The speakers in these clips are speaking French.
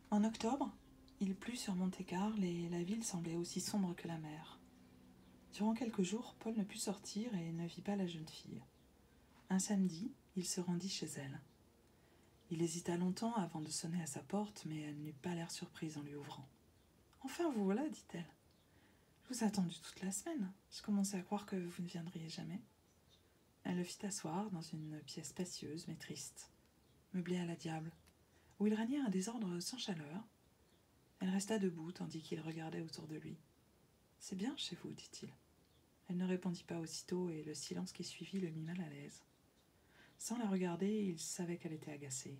En octobre, il plut sur Monte-Carlo et la ville semblait aussi sombre que la mer. Durant quelques jours, Paul ne put sortir et ne vit pas la jeune fille. Un samedi, il se rendit chez elle. Il hésita longtemps avant de sonner à sa porte, mais elle n'eut pas l'air surprise en lui ouvrant. « Enfin, vous voilà, dit-elle. Je vous ai attendu toute la semaine. Je commençais à croire que vous ne viendriez jamais. » Elle le fit asseoir dans une pièce spacieuse mais triste, meublée à la diable, où il régnait un désordre sans chaleur. Elle resta debout tandis qu'il regardait autour de lui. « C'est bien chez vous, dit-il. » Elle ne répondit pas aussitôt et le silence qui suivit le mit mal à l'aise. Sans la regarder, il savait qu'elle était agacée.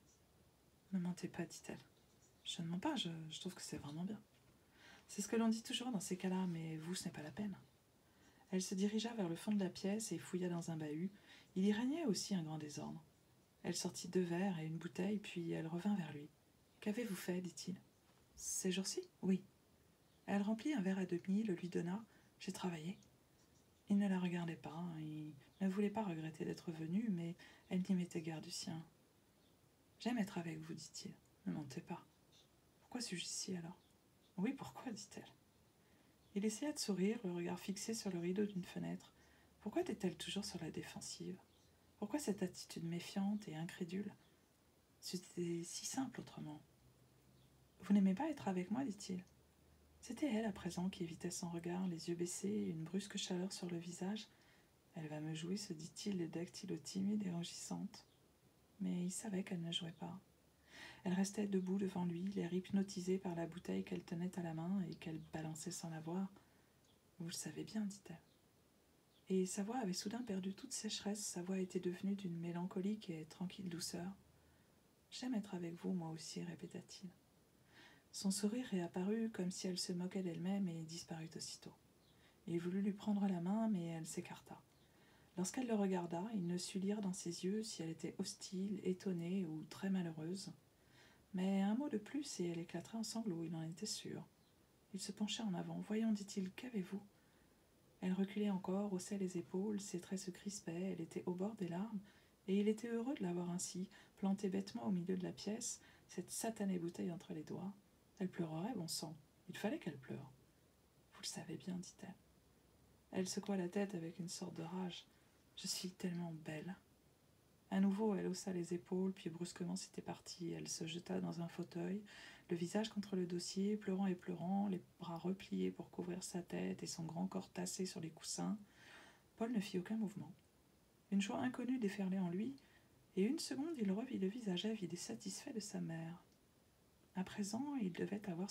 « Ne mentez pas, dit-elle. Je ne mens pas, je trouve que c'est vraiment bien. C'est ce que l'on dit toujours dans ces cas-là, mais vous, ce n'est pas la peine. » Elle se dirigea vers le fond de la pièce et fouilla dans un bahut. Il y régnait aussi un grand désordre. Elle sortit 2 verres et une bouteille, puis elle revint vers lui. « Qu'avez-vous fait » dit-il. « Ces jours-ci » ?»« Oui. » Elle remplit un verre à demi, le lui donna. « J'ai travaillé. » Il ne la regardait pas, il ne voulait pas regretter d'être venu, mais elle n'y mettait guère du sien. « J'aime être avec vous, dit-il. Ne mentez pas. »« Pourquoi suis-je ici alors ?»« Oui, pourquoi ?» dit-elle. Il essaya de sourire, le regard fixé sur le rideau d'une fenêtre. Pourquoi était-elle toujours sur la défensive ? Pourquoi cette attitude méfiante et incrédule ? C'était si simple autrement. « Vous n'aimez pas être avec moi ?» dit-il. C'était elle à présent qui évitait son regard, les yeux baissés et une brusque chaleur sur le visage. « Elle va me jouer » se dit-il, les dactylos timides et rougissante. Mais il savait qu'elle ne jouait pas. Elle restait debout devant lui, l'air hypnotisé par la bouteille qu'elle tenait à la main et qu'elle balançait sans la voir. « Vous le savez bien, dit-elle. » Et sa voix avait soudain perdu toute sécheresse, sa voix était devenue d'une mélancolique et tranquille douceur. « J'aime être avec vous, moi aussi, répéta-t-il. Son sourire réapparut comme si elle se moquait d'elle-même et disparut aussitôt. Il voulut lui prendre la main, mais elle s'écarta. Lorsqu'elle le regarda, il ne sut lire dans ses yeux si elle était hostile, étonnée ou très malheureuse. Mais un mot de plus et elle éclaterait en sanglots, il en était sûr. Il se penchait en avant. « Voyons, dit-il, qu'avez-vous » Elle reculait encore, haussait les épaules, ses traits se crispaient, elle était au bord des larmes, et il était heureux de la voir ainsi, plantée bêtement au milieu de la pièce, cette satanée bouteille entre les doigts. Elle pleurerait, bon sang. Il fallait qu'elle pleure. « Vous le savez bien, dit-elle. » Elle secoua la tête avec une sorte de rage. « Je suis tellement belle. » À nouveau, elle haussa les épaules, puis brusquement c'était parti. Elle se jeta dans un fauteuil, le visage contre le dossier, pleurant et pleurant, les bras repliés pour couvrir sa tête et son grand corps tassé sur les coussins. Paul ne fit aucun mouvement. Une joie inconnue déferlait en lui, et une seconde il revit le visage avide et satisfait de sa mère. À présent, il devait avoir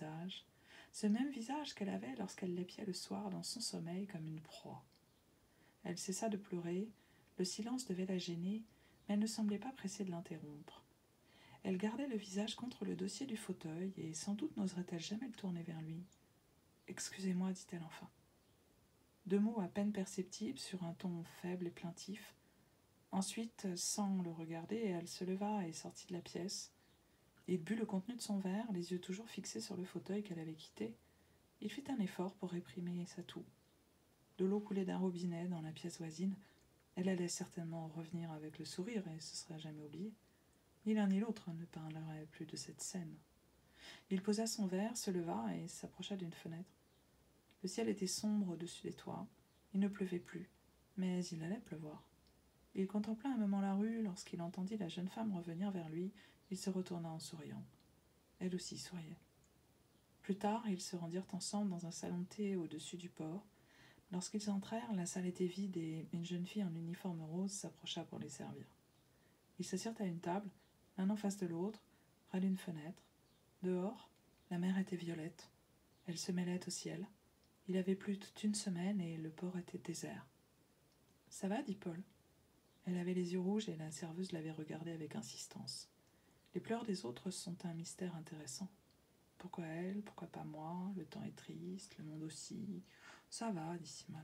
ce même visage qu'elle avait lorsqu'elle l'épiait le soir dans son sommeil comme une proie. Elle cessa de pleurer, le silence devait la gêner, mais elle ne semblait pas pressée de l'interrompre. Elle gardait le visage contre le dossier du fauteuil, et sans doute n'oserait-elle jamais le tourner vers lui. « Excusez-moi, dit-elle enfin. » 2 mots à peine perceptibles sur un ton faible et plaintif. Ensuite, sans le regarder, elle se leva et sortit de la pièce. Il but le contenu de son verre, les yeux toujours fixés sur le fauteuil qu'elle avait quitté. Il fit un effort pour réprimer sa toux. De l'eau coulait d'un robinet dans la pièce voisine. Elle allait certainement revenir avec le sourire et se serait jamais oubliée. Ni l'un ni l'autre ne parlerait plus de cette scène. Il posa son verre, se leva et s'approcha d'une fenêtre. Le ciel était sombre au-dessus des toits. Il ne pleuvait plus, mais il allait pleuvoir. Il contempla un moment la rue. Lorsqu'il entendit la jeune femme revenir vers lui, il se retourna en souriant. Elle aussi souriait. Plus tard, ils se rendirent ensemble dans un salon de thé au-dessus du port. Lorsqu'ils entrèrent, la salle était vide et une jeune fille en uniforme rose s'approcha pour les servir. Ils s'assirent à une table, l'un en face de l'autre, près d'une fenêtre. Dehors, la mer était violette. Elle se mêlait au ciel. Il avait plu toute une semaine et le port était désert. « Ça va » dit Paul. Elle avait les yeux rouges et la serveuse l'avait regardée avec insistance. Les pleurs des autres sont un mystère intéressant. Pourquoi elle, pourquoi pas moi? Le temps est triste, le monde aussi. Ça va, dit Simone.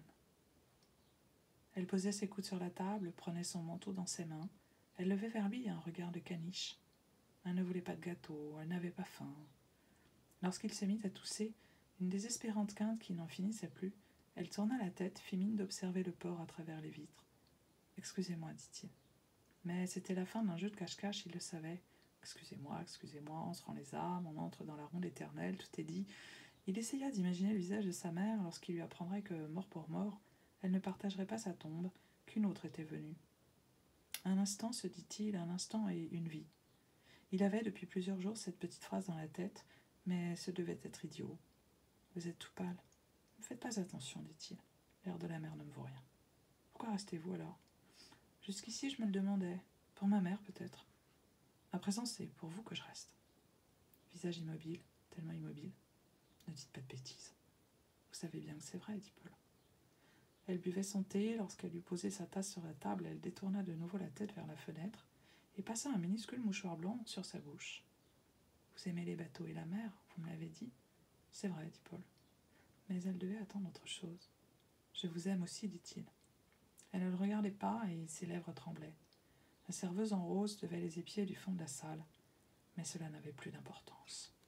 Elle posait ses coudes sur la table, prenait son manteau dans ses mains. Elle levait vers lui un regard de caniche. Elle ne voulait pas de gâteau, elle n'avait pas faim. Lorsqu'il se mit à tousser, une désespérante quinte qui n'en finissait plus, elle tourna la tête, fit mine d'observer le port à travers les vitres. « Excusez-moi, dit-il. » Mais c'était la fin d'un jeu de cache-cache, il le savait. Excusez-moi, on se rend les armes, on entre dans la ronde éternelle, tout est dit. » Il essaya d'imaginer le visage de sa mère lorsqu'il lui apprendrait que, mort pour mort, elle ne partagerait pas sa tombe, qu'une autre était venue. Un instant, se dit-il, un instant et une vie. Il avait depuis plusieurs jours cette petite phrase dans la tête, mais ce devait être idiot. « Vous êtes tout pâle. Ne faites pas attention, dit-il. L'air de la mer ne me vaut rien. Pourquoi restez-vous alors ? Jusqu'ici, je me le demandais. Pour ma mère, peut-être. À présent, c'est pour vous que je reste. » Visage immobile, tellement immobile. « Ne dites pas de bêtises. Vous savez bien que c'est vrai, dit Paul. » Elle buvait son thé. Lorsqu'elle eut posé sa tasse sur la table, elle détourna de nouveau la tête vers la fenêtre et passa un minuscule mouchoir blanc sur sa bouche. « Vous aimez les bateaux et la mer, vous me l'avez dit. »« C'est vrai, dit Paul. Mais elle devait attendre autre chose. »« Je vous aime aussi, dit-il. » Elle ne le regardait pas et ses lèvres tremblaient. La serveuse en rose devait les épier du fond de la salle, mais cela n'avait plus d'importance.